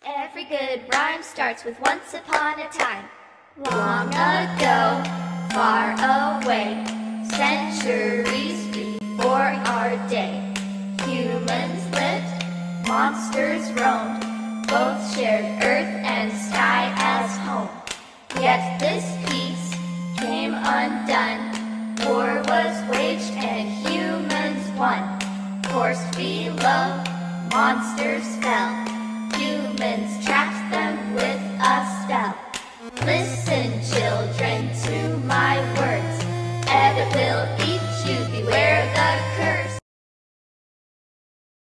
Every good rhyme starts with once upon a time. Long ago, far away, centuries before our day. Humans lived, monsters roamed, both shared earth and sky as home. Yet this peace came undone, war was waged and humans won. Forced below, monsters fell.